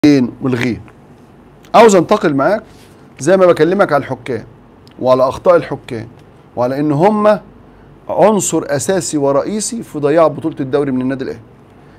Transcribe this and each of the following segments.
والغير. عاوز انتقل معاك زي ما بكلمك على الحكام وعلى اخطاء الحكام وعلى ان هم عنصر اساسي ورئيسي في ضياع بطولة الدوري من النادي الاهلي.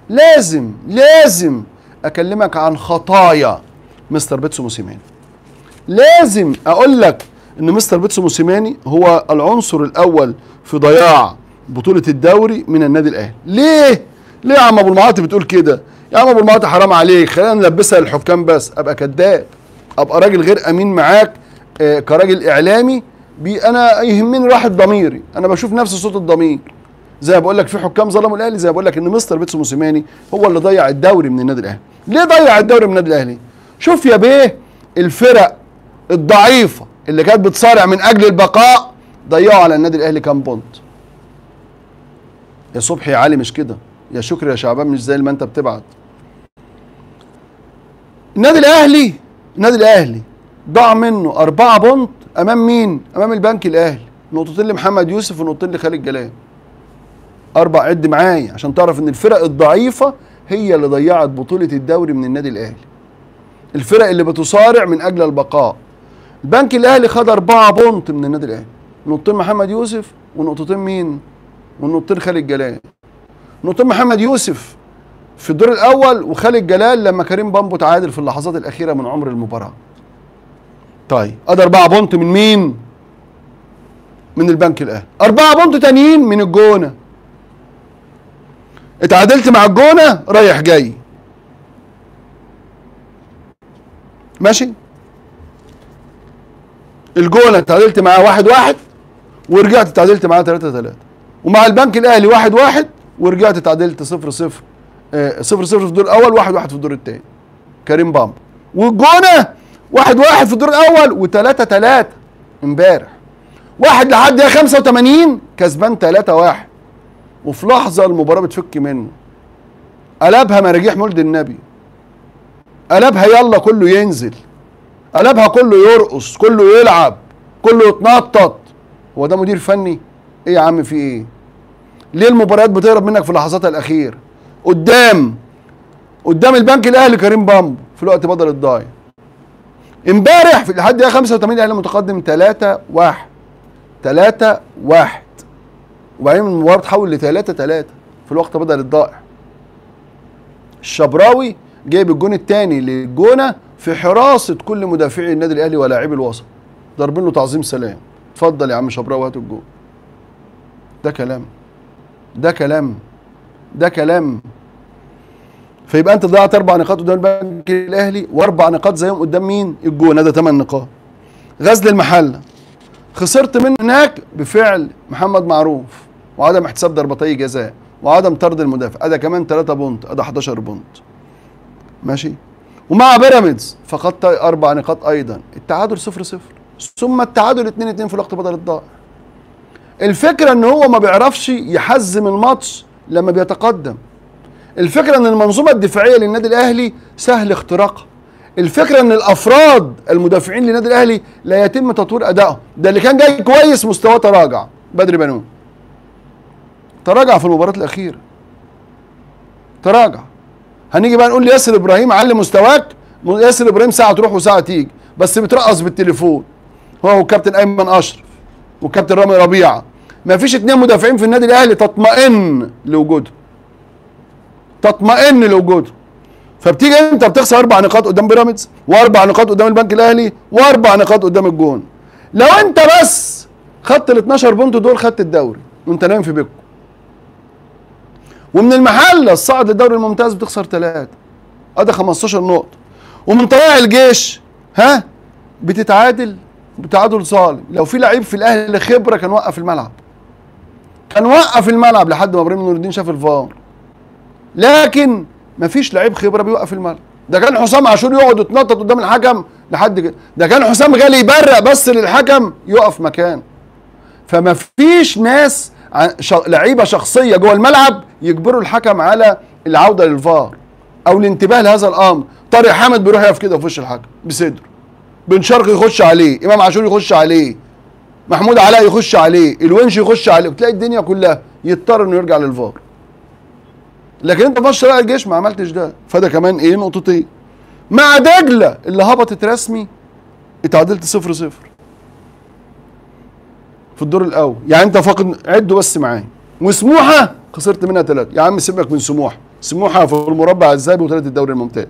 لازم اكلمك عن خطايا مستر بيتسو موسيماني. لازم اقول لك ان مستر بيتسو موسيماني هو العنصر الاول في ضياع بطولة الدوري من النادي الاهلي. ليه يا عم ابو المعاطي بتقول كده؟ يا عم ابو المعاطي حرام عليك، خلينا نلبسها للحكام بس. ابقى كذاب، ابقى راجل غير امين معاك كراجل اعلامي. انا يهمني راحه ضميري، انا بشوف نفس صوت الضمير. زي ما بقول لك في حكام ظلموا الاهلي، زي ما بقول لك ان مستر بيتسو موسيماني هو اللي ضيع الدوري من النادي الاهلي. ليه ضيع الدوري من النادي الاهلي؟ شوف يا بيه، الفرق الضعيفه اللي كانت بتصارع من اجل البقاء ضيعوا على النادي الاهلي كام بونت. يا صبحي يا علي مش كده، يا شكري يا شعبان مش زي ما انت بتبعت. النادي الاهلي ضاع منه 4 بونت امام مين؟ امام البنك الاهلي، نقطتين لمحمد يوسف ونقطتين لخالد جلال. 4، عد معايا عشان تعرف ان الفرق الضعيفه هي اللي ضيعت بطوله الدوري من النادي الاهلي. الفرق اللي بتصارع من اجل البقاء. البنك الاهلي خد 4 بونت من النادي الاهلي، نقطتين محمد يوسف ونقطتين مين؟ ونقطتين خالد جلال. نقطتين محمد يوسف في الدور الاول وخالد جلال لما كريم بامبو تعادل في اللحظات الاخيره من عمر المباراه. طيب ادي 4 بونت من مين؟ من البنك الاهلي. 4 بونت تانيين من الجونه. اتعادلت مع الجونه رايح جاي. ماشي؟ الجونه اتعادلت معاه 1-1 ورجعت اتعادلت معاه 3-3. ومع البنك الاهلي 1-1 ورجعت اتعادلت 0-0 في الدور الاول، 1-1 في الدور الثاني. كريم بامبو. والجونه 1-1 في الدور الاول و3-3 امبارح. واحد لحد دقيقه 85 كسبان 3-1. وفي لحظه المباراه بتفك منه. قلبها مراجيح مولد النبي. قلبها يلا كله ينزل. قلبها كله يرقص، كله يلعب، كله يتنطط. هو ده مدير فني؟ ايه يا عم في ايه؟ ليه المباريات بتهرب منك في لحظاتها الاخيره؟ قدام البنك الاهلي كريم بامبو في الوقت بدل الضايع. امبارح في لحد دقيقه 85 الاهلي متقدم 3-1 وبعدين المباراه تحول ل 3-3 في الوقت بدل الضائع. الشبراوي جايب الجون الثاني للجونه في حراسه كل مدافعي النادي الاهلي ولاعبي الوسط، ضاربين له تعظيم سلام. اتفضل يا عم شبراوي هات الجون. ده كلام. فيبقى انت ضيعت 4 نقاط قدام البنك الاهلي و4 نقاط زيهم قدام مين؟ الجونه، ده 8 نقاط. غزل المحله خسرت منه هناك بفعل محمد معروف وعدم احتساب ضربتي جزاء وعدم طرد المدافع، ادي كمان 3 بونت، ادي 11 بونت. ماشي؟ ومع بيراميدز فقدت 4 نقاط ايضا، التعادل 0-0 ثم التعادل 2-2 في الوقت بدل الضائع. الفكره ان هو ما بيعرفش يحزم الماتش لما بيتقدم. الفكره ان المنظومه الدفاعيه للنادي الاهلي سهل اختراقها. الفكره ان الافراد المدافعين للنادي الاهلي لا يتم تطوير ادائهم. ده اللي كان جاي كويس مستواه تراجع. بدري بنون تراجع في المباراه الاخيره، تراجع. هنيجي بقى نقول لياسر ابراهيم علي مستواك. ياسر ابراهيم ساعه تروح وساعه تيجي، بس بترقص بالتليفون هو والكابتن ايمن اشرف والكابتن رامي ربيعه. ما فيش 2 مدافعين في النادي الاهلي تطمئن لوجودهم. فبتيجي انت بتخسر 4 نقاط قدام بيراميدز و4 نقاط قدام البنك الاهلي و4 نقاط قدام الجون. لو انت بس خدت ال 12 بونت دول خدت الدوري وانت نايم في بيتكم. ومن المحله الصاعد للدوري الممتاز بتخسر 3، ادي 15 نقطه. ومن طلائع الجيش بتتعادل بتعادل ظالم. لو في لعيب في الاهلي خبره كان وقف الملعب لحد ما ابراهيم نور الدين شاف الفار. لكن مفيش لعيب خبره بيوقف الملعب. ده كان حسام عاشور يقعد يتنطط قدام الحكم لحد كده. ده كان حسام غالي يبرق بس للحكم يقف مكان. فمفيش ناس لعيبه شخصيه جوه الملعب يجبروا الحكم على العوده للفار او الانتباه لهذا الامر. طارق حامد بيروح يقف كده في وش الحكم بصدره. بن شرقي يخش عليه، امام عاشور يخش عليه، محمود علاء يخش عليه، الونش يخش عليه، وتلاقي الدنيا كلها يضطر انه يرجع للفار. لكن انت في ماتش طلائع الجيش ما عملتش ده، فده كمان ايه؟ نقطتين. مع دجله اللي هبطت رسمي اتعادلت 0-0 في الدور الاول. يعني انت فاقد، عدوا بس معايا. وسموحه خسرت منها 3. يا عم سيبك من سموحه، سموحه في المربع الذهبي وثلاث الدوري الممتاز،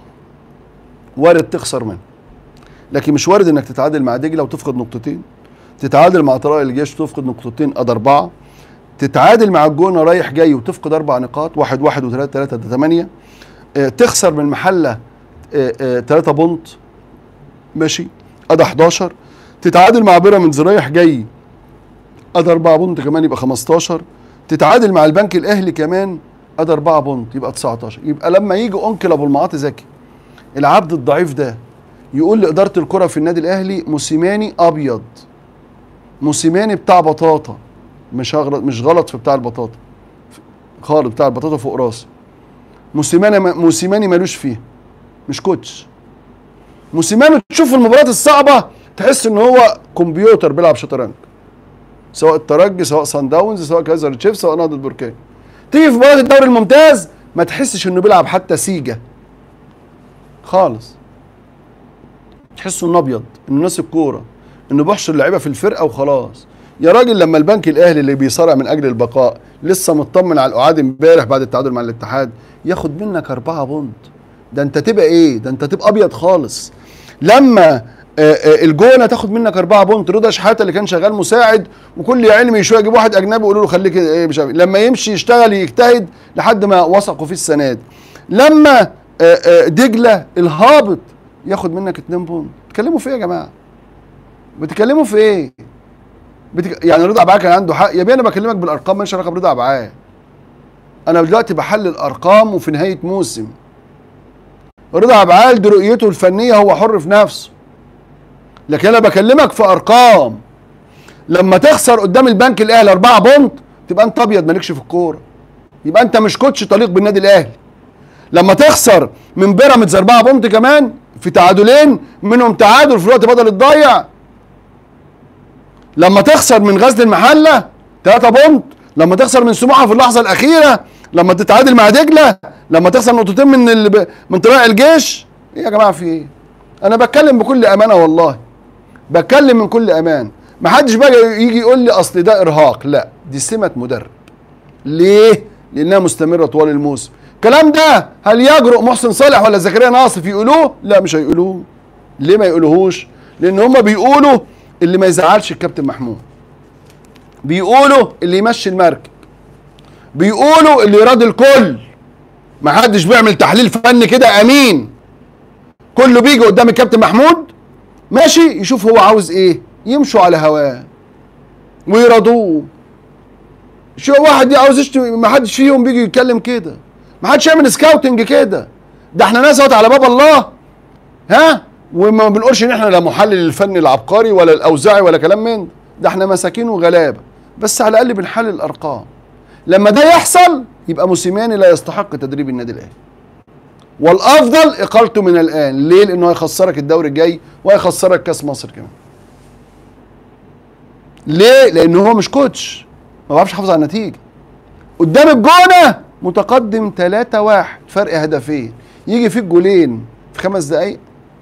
وارد تخسر منه، لكن مش وارد انك تتعادل مع دجله وتفقد نقطتين، تتعادل مع طلائع الجيش وتفقد نقطتين ادي 4، تتعادل مع الجونه رايح جاي وتفقد 4 نقاط، 1 1 و3 3 ده 8، تخسر من المحله 3 بونت ماشي ادي 11، تتعادل مع بيراميدز رايح جاي ادي 4 بونت كمان يبقى 15، تتعادل مع البنك الاهلي كمان ادي 4 بونت يبقى 19. يبقى لما يجي انكل ابو المعاطي زكي العبد الضعيف ده يقول لاداره الكره في النادي الاهلي موسيماني ابيض، موسيماني بتاع بطاطا، مش غلط في بتاع البطاطا خالص، بتاع البطاطا فوق راسي. موسيماني مالوش فيه، مش كوتش. موسيماني تشوف المباريات الصعبه تحس ان هو كمبيوتر بيلعب شطرنج، سواء الترجي سواء صن داونز سواء كايزر تشيفز سواء نهضه بركان. تيجي في مباراه الدوري الممتاز ما تحسش انه بيلعب حتى سيجا خالص، تحسه انه ابيض، انه ناس الكوره، انه بيحشر اللعيبه في الفرقه وخلاص. يا راجل لما البنك الاهلي اللي بيصارع من اجل البقاء لسه مطمن على القعاد امبارح بعد التعادل مع الاتحاد ياخد منك 4 بونت، ده انت تبقى ايه؟ ده انت تبقى ابيض خالص. لما الجونه تاخد منك 4 بونت، رضا شحاته اللي كان شغال مساعد وكل يا علمي شويه يجيب واحد اجنبي يقولوا له خليك ايه مش عارف، لما يمشي يشتغل يجتهد لحد ما وثقوا فيه السنه دي. لما دجله الهابط ياخد منك 2 بونت، بتتكلموا في ايه يا جماعه؟ بتتكلموا في ايه؟ يعني رضا عبعال كان عنده حق يا بيه، انا بكلمك بالارقام ماليش علاقه برضا عبعال. انا دلوقتي بحلل ارقام وفي نهايه موسم. رضا عبعال دي رؤيته الفنيه هو حر في نفسه، لكن انا بكلمك في ارقام. لما تخسر قدام البنك الاهلي 4 بونت تبقى انت ابيض مالكش في الكوره، يبقى انت مش كوتش طليق بالنادي الاهلي. لما تخسر من بيراميدز 4 بونت كمان في تعادلين منهم تعادل في الوقت بدل الضايع، لما تخسر من غزل المحله 3 بونت، لما تخسر من سموحه في اللحظه الاخيره، لما تتعادل مع دجله، لما تخسر نقطتين من طلائع الجيش، ايه يا جماعه في ايه؟ انا بتكلم بكل امانه والله، بتكلم من كل امان. ما حدش بقى يجي يقول لي اصل ده ارهاق، لا دي سمه مدرب. ليه؟ لانها مستمره طوال الموسم. الكلام ده هل يجرؤ محسن صالح ولا زكريا ناصف يقولوه؟ لا مش هيقولوه. ليه ما يقولوهوش؟ لان هم بيقولوا اللي ما يزعلش الكابتن محمود، بيقولوا اللي يمشي المركب، بيقولوا اللي يراضي الكل. ما حدش بيعمل تحليل فني كده امين، كله بيجي قدام الكابتن محمود ماشي يشوف هو عاوز ايه، يمشوا على هواه ويرضوه. شو واحد عاوز يشتم، ما حدش فيهم بيجي يتكلم كده، ما حدش يعمل سكاوتنج كده. ده احنا ناس على باب الله، ها، وما بنقولش ان احنا لا محلل الفني العبقري ولا الاوزاعي ولا كلام من ده، احنا مساكين وغلابه، بس على الاقل بنحلل الارقام. لما ده يحصل يبقى موسيماني لا يستحق تدريب النادي الاهلي، والافضل اقالته من الان. ليه؟ لانه هيخسرك الدوري الجاي وهيخسرك كاس مصر كمان. ليه؟ لانه هو مش كوتش، ما بيعرفش يحافظ على النتيجه. قدام الجونه متقدم 3-1 فرق هدفين، يجي فيك جولين في 5 دقايق،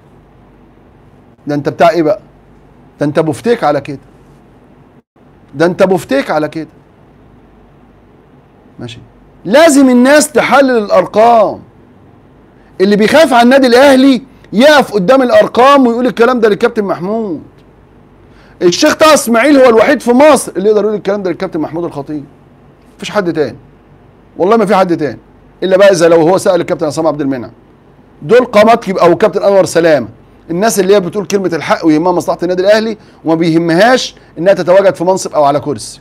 ده انت بتاع ايه بقى؟ ده انت بفتيك على كده، ده انت بفتيك على كده ماشي. لازم الناس تحلل الارقام. اللي بيخاف على النادي الاهلي يقف قدام الارقام ويقول الكلام ده للكابتن محمود. الشيخ طه اسماعيل هو الوحيد في مصر اللي يقدر يقول الكلام ده للكابتن محمود الخطيب، مفيش حد تاني، والله ما في حد تاني، الا بقى اذا لو هو سال الكابتن عصام عبد المنعم. دول قامات او الكابتن انور سلامه، الناس اللي هي بتقول كلمه الحق ويهمها مصلحه النادي الاهلي وما بيهمهاش انها تتواجد في منصب او على كرسي.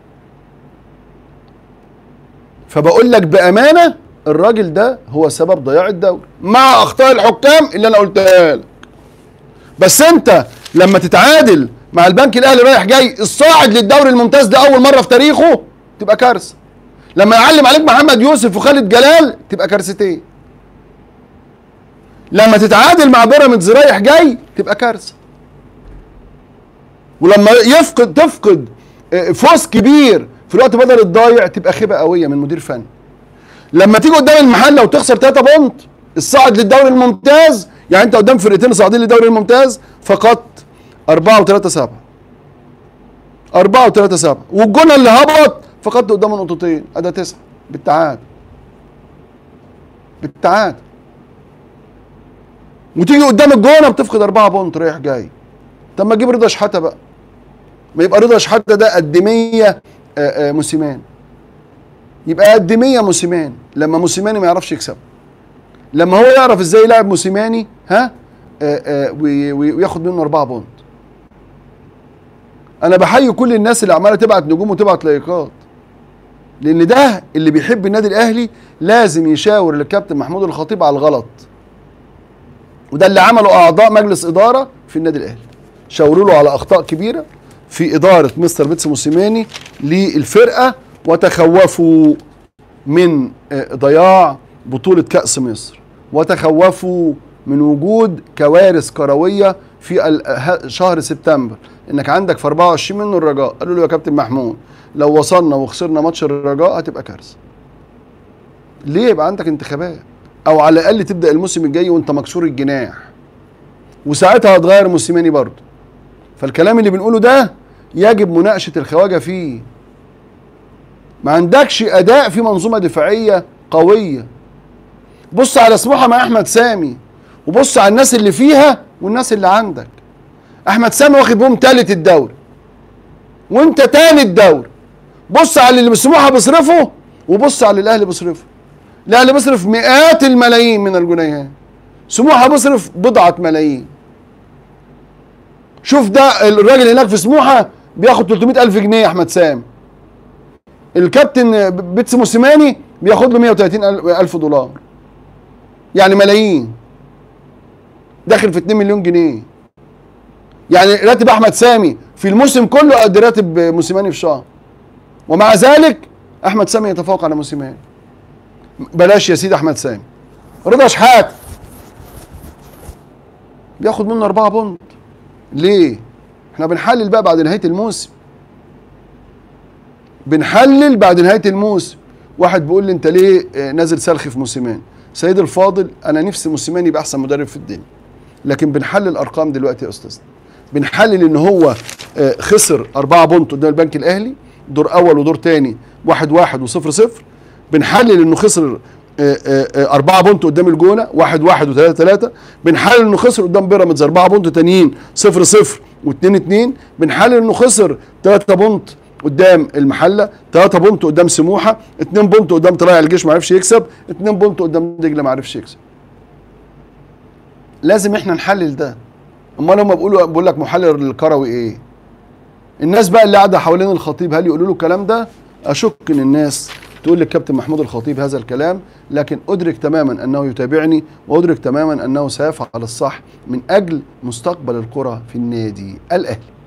فبقول لك بامانه الراجل ده هو سبب ضياع الدوري مع اخطاء الحكام اللي انا قلتها لك. بس انت لما تتعادل مع البنك الاهلي رايح جاي الصاعد للدوري الممتاز ده اول مره في تاريخه تبقى كارثه. لما يعلم عليك محمد يوسف وخالد جلال تبقى كارثتين. لما تتعادل مع بيراميدز رايح جاي تبقى كارثه. ولما تفقد فوز كبير في الوقت بدل الضايع تبقى خيبه قويه من مدير فني. لما تيجي قدام المحله وتخسر 3 بونت الصاعد للدوري الممتاز، يعني انت قدام فرقتين صاعدين للدوري الممتاز فقط 4 و3-7. 4 و3-7، والجون اللي هبط فقدت قدامه نقطتين، ادي 9 بالتعادل. بالتعادل. وتيجي قدام الجونه بتفقد 4 بونت رايح جاي. طب ما تجيب رضا شحاته بقى. ما يبقى رضا شحاته ده قدميه موسيماني. يبقى قدميه موسيماني لما موسيماني ما يعرفش يكسب. لما هو يعرف ازاي يلعب موسيماني وياخد منه 4 بونت. انا بحيي كل الناس اللي عماله تبعت نجوم وتبعت لايكات، لان ده اللي بيحب النادي الاهلي لازم يشاور للكابتن محمود الخطيب على الغلط. وده اللي عمله اعضاء مجلس اداره في النادي الاهلي، شاوروا له على اخطاء كبيره في اداره مستر بيتسو موسيماني للفرقه، وتخوفوا من ضياع بطوله كاس مصر، وتخوفوا من وجود كوارث كرويه في شهر سبتمبر. انك عندك في 24 منه الرجاء. قالوا له يا كابتن محمود لو وصلنا وخسرنا ماتش الرجاء هتبقى كارثه. ليه؟ يبقى عندك انتخابات، او على الاقل تبدا الموسم الجاي وانت مكسور الجناح، وساعتها هتغير موسيماني برضه. فالكلام اللي بنقوله ده يجب مناقشه الخواجه فيه. ما عندكش اداء في منظومه دفاعيه قويه. بص على سموحه مع احمد سامي، وبص على الناس اللي فيها والناس اللي عندك. احمد سامي واخد بهم تالت الدوري وانت تاني الدوري. بص على اللي سموحه بيصرفه وبص على اللي الاهلي بيصرفه. الاهلي بيصرف مئات الملايين من الجنيهات، سموحه بيصرف بضعه ملايين. شوف ده الراجل هناك في سموحه بياخد 300,000 جنيه احمد سامي. الكابتن بيتسو موسيماني بياخد له 130,000 دولار، يعني ملايين، داخل في 2 مليون جنيه. يعني راتب احمد سامي في الموسم كله قد راتب موسيماني في شهر، ومع ذلك احمد سامي يتفوق على موسيماني. بلاش يا سيدي احمد سامي، رضا شحاته بياخد منه 4 بونت. ليه؟ احنا بنحلل بقى بعد نهايه الموسم. بنحلل بعد نهايه الموسم. واحد بيقول لي انت ليه نازل سلخي في موسيماني؟ سيدي الفاضل، انا نفسي موسيماني يبقى احسن مدرب في الدنيا، لكن بنحلل ارقام دلوقتي يا استاذنا. بنحلل ان هو خسر 4 بونت قدام البنك الاهلي، دور اول ودور تاني 1-1 و0-0. بنحلل انه خسر 4 بونت قدام الجونه 1-1 و3-3. بنحلل انه خسر قدام بيراميدز 4 بونت تانيين 0-0 و2-2. بنحلل انه خسر 3 بونت قدام المحله، 3 بونت قدام سموحه، 2 بونت قدام طلائع الجيش ما عرفش يكسب، 2 بونت قدام دجله ما عرفش يكسب. لازم احنا نحلل ده. امال هم بيقول لك محلل الكروي ايه؟ الناس بقى اللي قاعده حوالين الخطيب هل يقولوا له الكلام ده؟ اشك ان الناس تقول للكابتن محمود الخطيب هذا الكلام، لكن ادرك تماما انه يتابعني، وادرك تماما انه سيفعل الصح من اجل مستقبل الكره في النادي الاهلي.